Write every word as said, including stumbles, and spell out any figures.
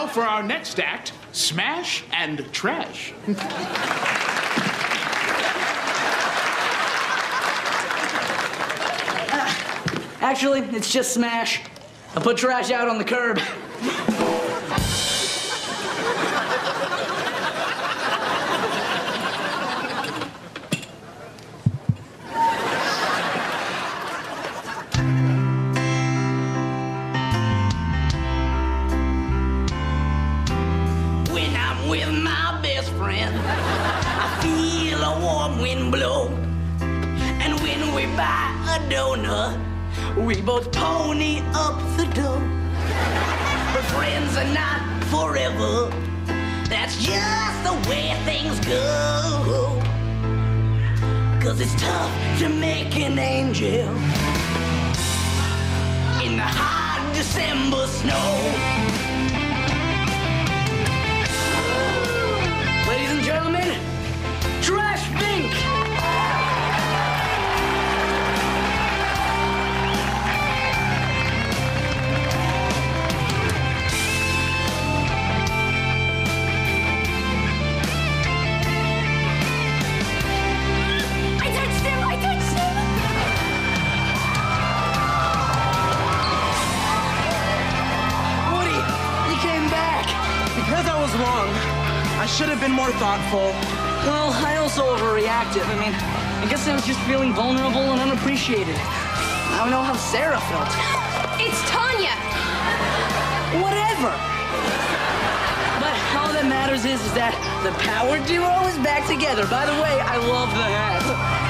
for our next act, Smash and Trash. uh, actually, it's just Smash. I put trash out on the curb. With my best friend, I feel a warm wind blow. And when we buy a donut, we both pony up the dough. But friends are not forever. That's just the way things go. Cause it's tough to make an angel in the hot December snow. Ladies and gentlemen, Trash Pink! I touched him! I touched him! Woody, you came back! Because I was wrong. I should have been more thoughtful. Well, I also overreacted. I mean, I guess I was just feeling vulnerable and unappreciated. I don't know how Sarah felt. It's Tanya! Whatever! But all that matters is, is that the power duo is back together. By the way, I love the hat.